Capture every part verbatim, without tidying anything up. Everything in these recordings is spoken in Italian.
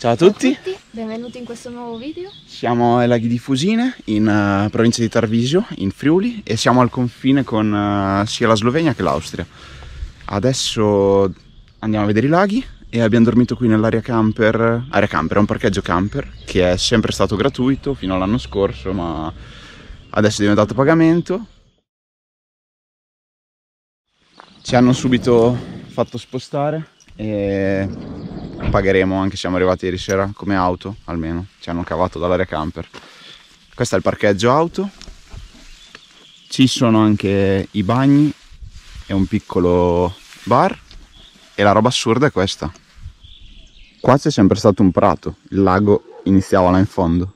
Ciao a tutti. Ciao a tutti, benvenuti in questo nuovo video. Siamo ai laghi di Fusine, in uh, provincia di Tarvisio, in Friuli, e siamo al confine con uh, sia la Slovenia che l'Austria. Adesso andiamo a vedere i laghi e abbiamo dormito qui nell'area camper. Area camper è un parcheggio camper che è sempre stato gratuito fino all'anno scorso, ma adesso è diventato a pagamento. Ci hanno subito fatto spostare e pagheremo, anche se siamo arrivati ieri sera come auto, almeno ci hanno cavato dall'area camper. Questo è il parcheggio auto, ci sono anche i bagni e un piccolo bar, e la roba assurda è questa: qua c'è sempre stato un prato, il lago iniziava là in fondo.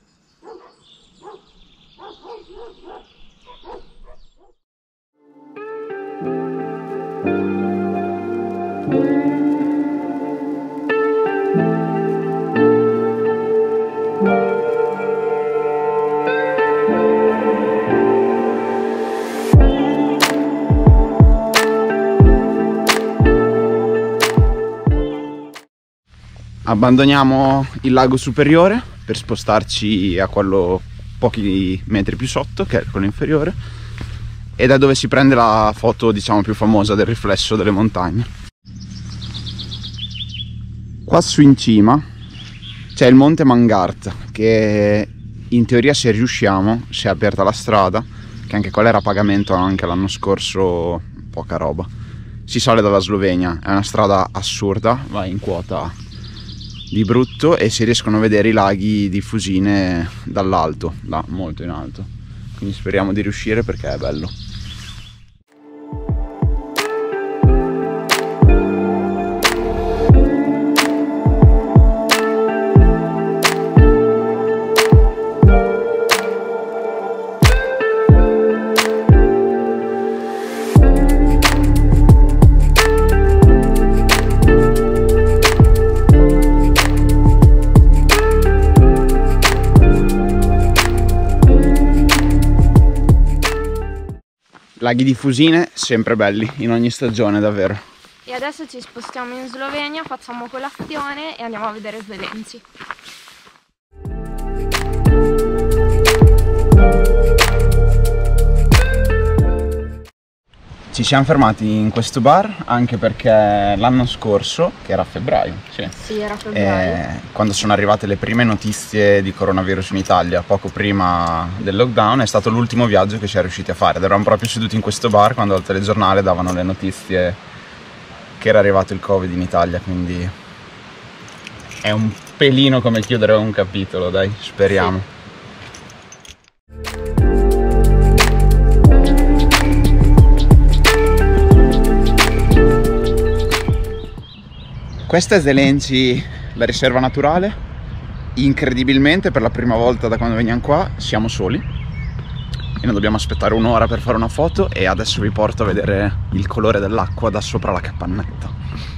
Abbandoniamo il lago superiore per spostarci a quello pochi metri più sotto, che è quello inferiore, ed è dove si prende la foto, diciamo, più famosa del riflesso delle montagne. Qua su in cima c'è il monte Mangart, che in teoria, se riusciamo, se è aperta la strada, che anche quella era a pagamento anche l'anno scorso, poca roba, si sale dalla Slovenia. È una strada assurda, va in quota di brutto e si riescono a vedere i laghi di Fusine dall'alto, là molto in alto, quindi speriamo di riuscire perché è bello. Laghi di Fusine, sempre belli, in ogni stagione davvero. E adesso ci spostiamo in Slovenia, facciamo colazione e andiamo a vedere Zelenci. Ci siamo fermati in questo bar anche perché l'anno scorso, che era a febbraio, sì, sì era a febbraio. Eh, quando sono arrivate le prime notizie di coronavirus in Italia, poco prima del lockdown, è stato l'ultimo viaggio che si è riusciti a fare. Ed eravamo proprio seduti in questo bar quando al telegiornale davano le notizie che era arrivato il Covid in Italia, quindi è un pelino come chiudere un capitolo, dai, speriamo. Sì. Questa è Zelenci, la riserva naturale. Incredibilmente, per la prima volta da quando veniamo qua, siamo soli e non dobbiamo aspettare un'ora per fare una foto, e adesso vi porto a vedere il colore dell'acqua da sopra la capannetta.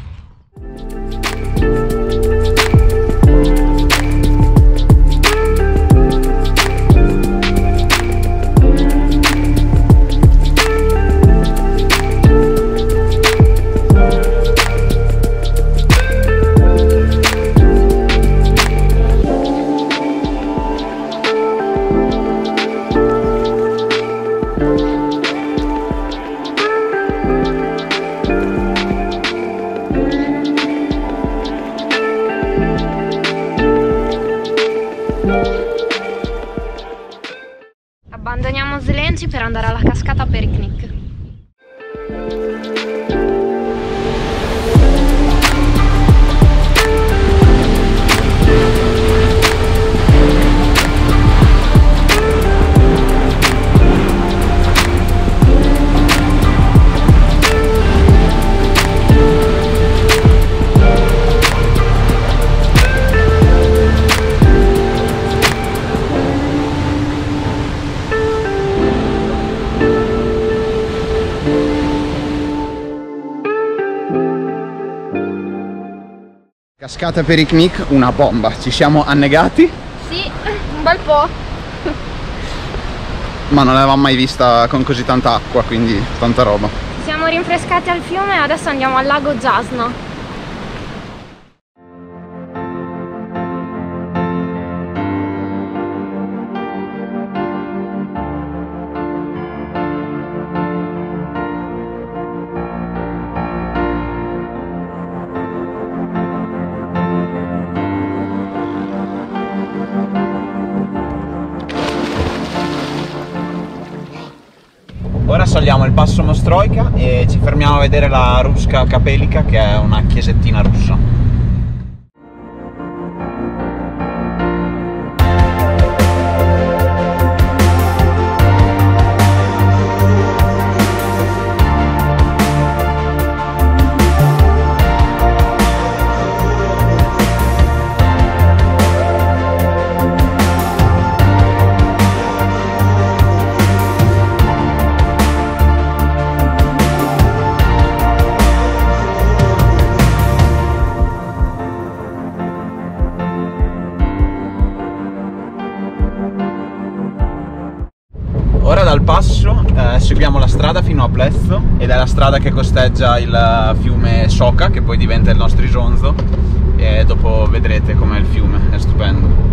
Abbandoniamo Zelenci per andare alla cascata Periknik. Cascata Periknik, una bomba. Ci siamo annegati? Sì, un bel po'. Ma non l'avevamo mai vista con così tanta acqua, quindi tanta roba. Siamo rinfrescati al fiume e adesso andiamo al lago Jasna. Ora saliamo il passo Mostrojka e ci fermiamo a vedere la Ruska Kapelika, che è una chiesettina russa. Ora dal passo eh, seguiamo la strada fino a Plezzo, ed è la strada che costeggia il fiume Soca, che poi diventa il nostro Isonzo, e dopo vedrete com'è il fiume, è stupendo.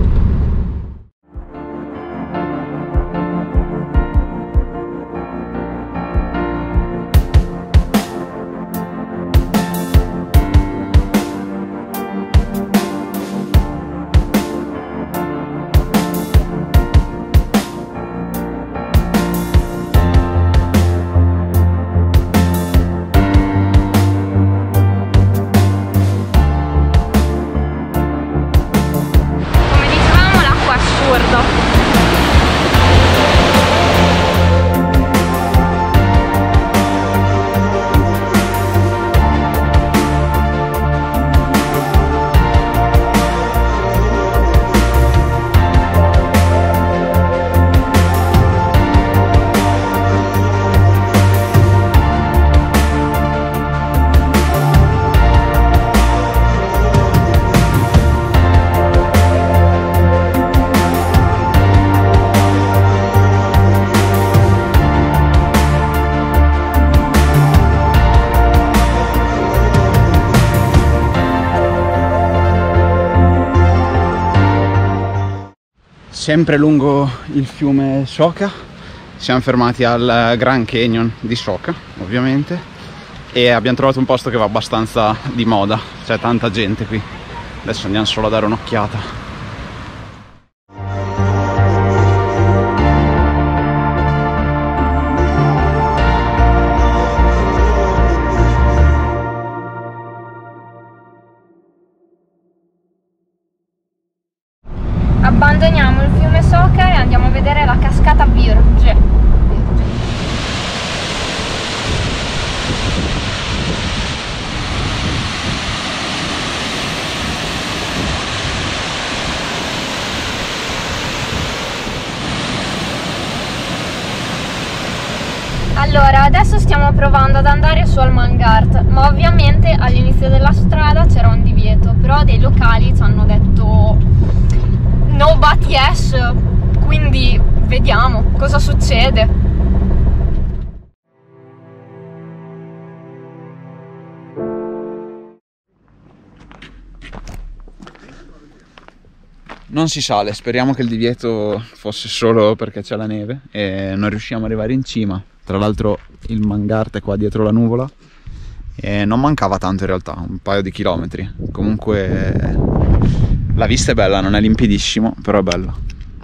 Sempre lungo il fiume Soca siamo fermati al Grand Canyon di Soca, ovviamente, e abbiamo trovato un posto che va abbastanza di moda, c'è tanta gente qui. Adesso andiamo solo a dare un'occhiata. Abbandoniamo il fiume Soca e andiamo a vedere la cascata Virge. Allora, adesso stiamo provando ad andare su al Mangart, ma ovviamente all'inizio della strada c'era un divieto, però dei locali ci hanno detto no but yes, quindi vediamo cosa succede. Non si sale, speriamo che il divieto fosse solo perché c'è la neve e non riusciamo ad arrivare in cima. Tra l'altro il Mangart è qua dietro la nuvola e non mancava tanto in realtà, un paio di chilometri. Comunque la vista è bella, non è limpidissimo, però è bella.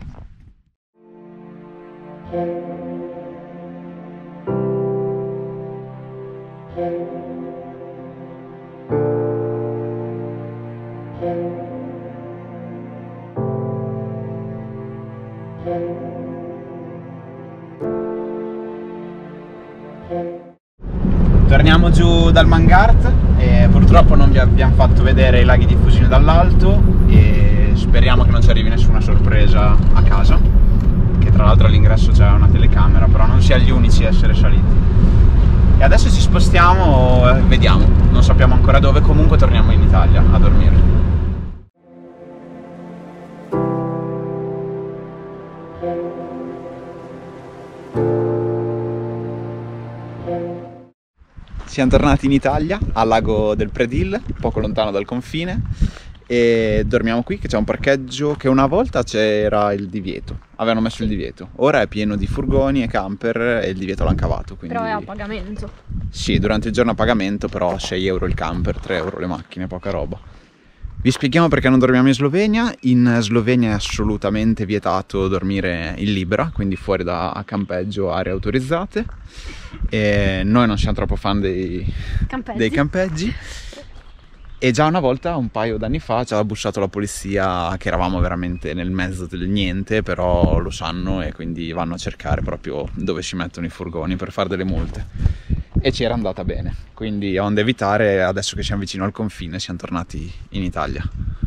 Torniamo giù dal Mangart e purtroppo non vi abbiamo fatto vedere i laghi di Fucine dall'alto e speriamo che non ci arrivi nessuna sorpresa a casa, che tra l'altro all'ingresso c'è una telecamera, però non siamo gli unici a essere saliti. E adesso ci spostiamo e vediamo, non sappiamo ancora dove, comunque torniamo in Italia a dormire. Siamo tornati in Italia, al lago del Predil, poco lontano dal confine, e dormiamo qui che c'è un parcheggio che una volta c'era il divieto, avevano messo il divieto, ora è pieno di furgoni e camper e il divieto l'hanno cavato. Quindi... Però è a pagamento. Sì, durante il giorno a pagamento, però sei euro il camper, tre euro le macchine, poca roba. Vi spieghiamo perché non dormiamo in Slovenia. In Slovenia è assolutamente vietato dormire in libera, quindi fuori da campeggio, aree autorizzate. E noi non siamo troppo fan dei campeggi. dei campeggi. E già una volta, un paio d'anni fa, ci ha bussato la polizia che eravamo veramente nel mezzo del niente, però lo sanno e quindi vanno a cercare proprio dove si mettono i furgoni per fare delle multe. E ci era andata bene, quindi onde evitare, adesso che siamo vicino al confine, siamo tornati in Italia.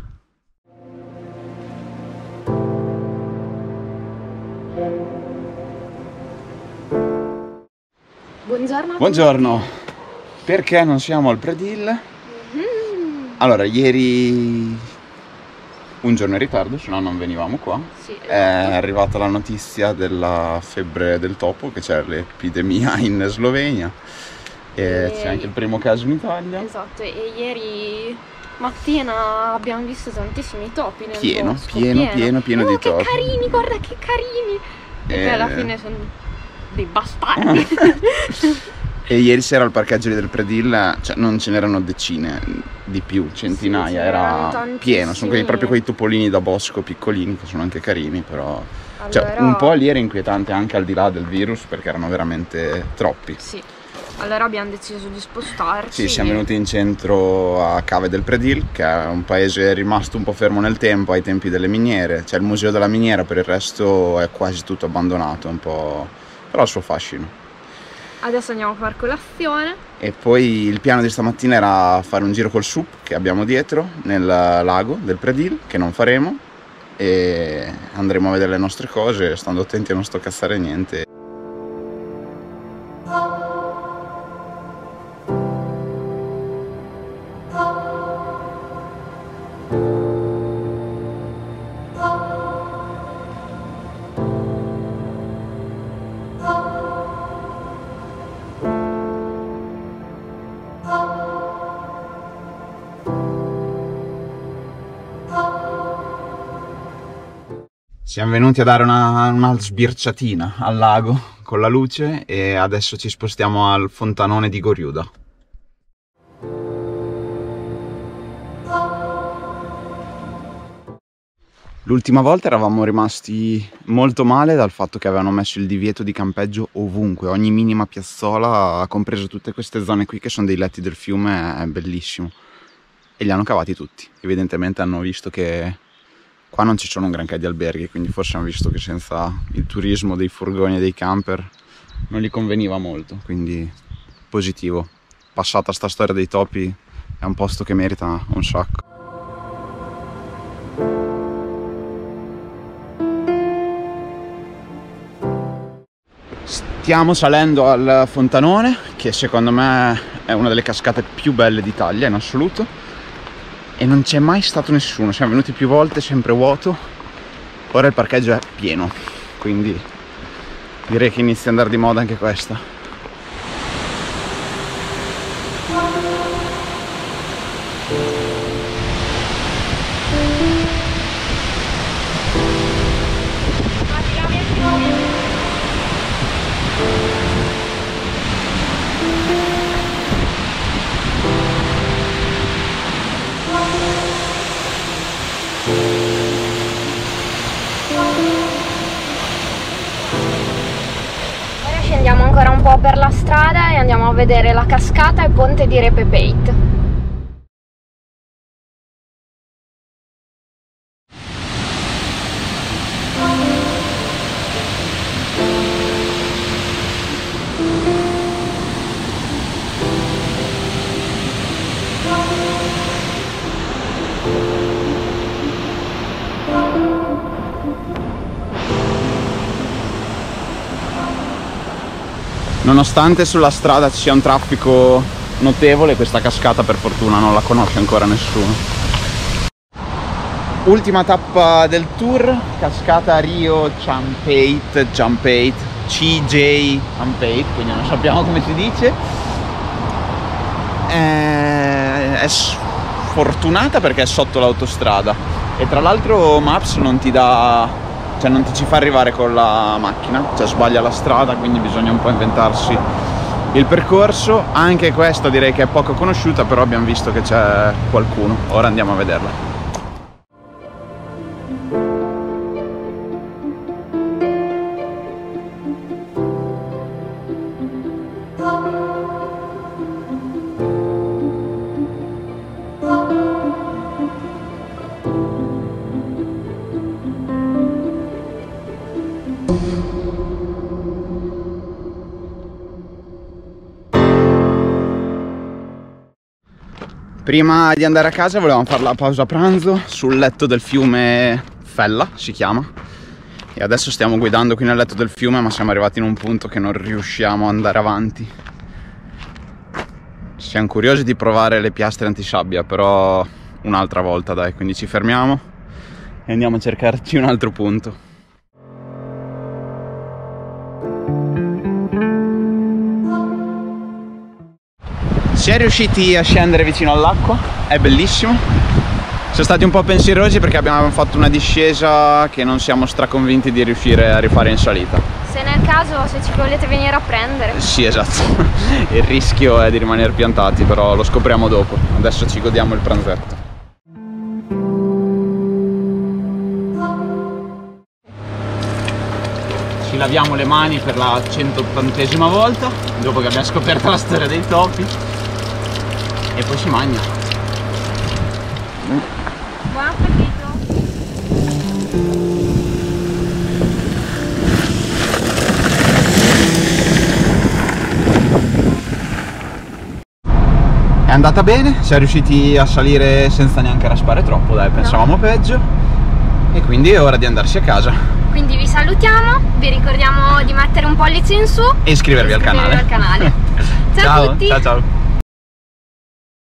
Buongiorno. Buongiorno. Perché non siamo al Predil? Mm-hmm. Allora, ieri un giorno in ritardo, se no non venivamo qua. Sì, esatto. È arrivata la notizia della febbre del topo, che c'è l'epidemia in Slovenia. E, e c'è anche il primo caso in Italia. Esatto, e ieri mattina abbiamo visto tantissimi topi nel pieno, bosco. Pieno, pieno, pieno, pieno oh, di che topi. Che carini, guarda che carini! E, e... poi alla fine sono dei bastardi. E ieri sera al parcheggio del Predil, cioè non ce n'erano decine, di più, centinaia, sì, era pieno. Sono quelli, proprio quei topolini da bosco piccolini, che sono anche carini, però... Allora... Cioè, un po' lì era inquietante anche al di là del virus, perché erano veramente troppi. Sì. Allora abbiamo deciso di spostarci. Sì, siamo venuti in centro a Cave del Predil, che è un paese rimasto un po' fermo nel tempo, ai tempi delle miniere. C'è il museo della miniera, per il resto è quasi tutto abbandonato, un po'... però ha il suo fascino. Adesso andiamo a fare colazione. E poi il piano di stamattina era fare un giro col S U P che abbiamo dietro, nel lago del Predil, che non faremo. E andremo a vedere le nostre cose, stando attenti a non stoccazzare niente. Siamo venuti a dare una, una sbirciatina al lago con la luce e adesso ci spostiamo al fontanone di Goriuda. L'ultima volta eravamo rimasti molto male dal fatto che avevano messo il divieto di campeggio ovunque, ogni minima piazzola, compreso tutte queste zone qui che sono dei letti del fiume, è bellissimo. E li hanno cavati tutti, evidentemente hanno visto che qua non ci sono un granché di alberghi, quindi forse hanno visto che senza il turismo dei furgoni e dei camper non gli conveniva molto, quindi positivo. Passata sta storia dei topi, è un posto che merita un sacco. Stiamo salendo al fontanone, che secondo me è una delle cascate più belle d'Italia in assoluto. E non c'è mai stato nessuno, siamo venuti più volte, sempre vuoto. Ora il parcheggio è pieno, quindi direi che inizia ad andare di moda anche questa. Andiamo ancora un po' per la strada e andiamo a vedere la cascata e il ponte di Repepeit. Nonostante sulla strada ci sia un traffico notevole, questa cascata per fortuna non la conosce ancora nessuno. Ultima tappa del tour, cascata Rio Champeit, Champeit, C J Champeit, quindi non sappiamo come si dice. È, è sfortunata perché è sotto l'autostrada e tra l'altro Maps non ti dà... cioè non ti ci fa arrivare con la macchina, cioè sbaglia la strada, quindi bisogna un po' inventarsi il percorso. Anche questa direi che è poco conosciuta, però abbiamo visto che c'è qualcuno. Ora andiamo a vederla. Prima di andare a casa volevamo fare la pausa pranzo sul letto del fiume Fella, si chiama. E adesso stiamo guidando qui nel letto del fiume, ma siamo arrivati in un punto che non riusciamo ad andare avanti. Siamo curiosi di provare le piastre antisabbia, però un'altra volta dai, quindi ci fermiamo e andiamo a cercarci un altro punto. Si è riusciti a scendere vicino all'acqua, è bellissimo. Siamo stati un po' pensierosi perché abbiamo fatto una discesa che non siamo straconvinti di riuscire a rifare in salita. Se nel caso, se ci volete venire a prendere. Sì, esatto. Il rischio è di rimanere piantati, però lo scopriamo dopo. Adesso ci godiamo il pranzetto. Ci laviamo le mani per la centottantesima volta, dopo che abbiamo scoperto la storia dei topi. E poi si mangia. Buon appetito. È andata bene, siamo riusciti a salire senza neanche raspare troppo, dai, pensavamo no. peggio. E quindi è ora di andarsi a casa. Quindi vi salutiamo, vi ricordiamo di mettere un pollice in su e iscrivervi, e iscrivervi al canale. Al canale. Ciao, ciao a tutti. Ciao ciao.